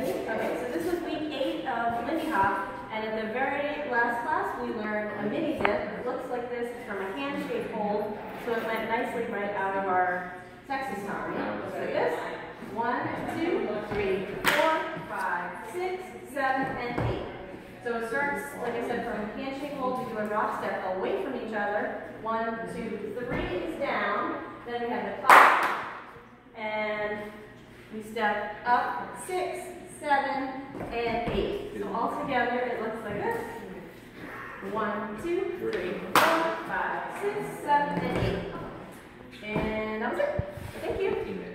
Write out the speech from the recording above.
Okay, so this is week 8 of Lindy Hop, and at the very last class we learned a mini dip. It looks like this. It's from a hand-shaped hold, so it went nicely right out of our Texas Tommy. Looks like this. 1, 2, 3, 4, 5, 6, 7, and 8. So it starts, like I said, from a handshake hold. We do a rock step away from each other. 1, 2, 3 is down. Then we have the clap, and we step up 6, 7, and 8. So all together it looks like this. 1, 2, 3, 4, 5, 6, 7, and 8. And that was it. Thank you.